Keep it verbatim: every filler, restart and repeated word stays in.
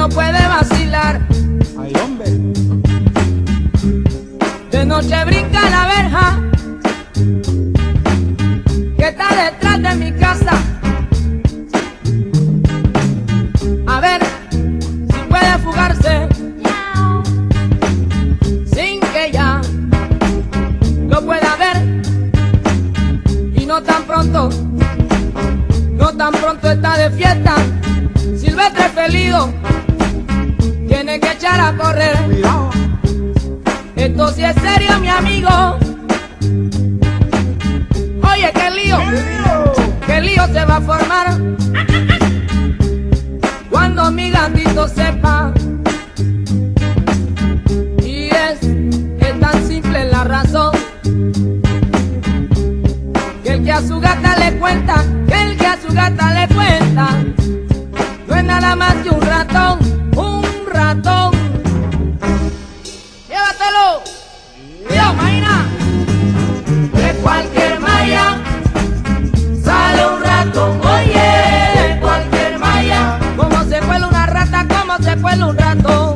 no puede vacilar. Ay, hombre. De noche brinca la verja que está detrás de mi casa. A ver si puede fugarse sin que ya lo pueda ver. Y no tan pronto, no tan pronto está de fiesta. Silvestre Felido tiene que echar a correr. Cuidado. Esto sí es serio, mi amigo. Oye, qué lío, qué lío se va a formar cuando mi gatito sepa. Y es, es tan simple la razón, que el que a su gata le cuenta, que el que a su gata le cuenta, no es nada más que un ratón, un ratón. ¡Llévatelo! ¡Cuidado, Maína! De cualquier malla sale un ratón, oye, de cualquier malla. Como se cuela una rata, como se cuela un ratón.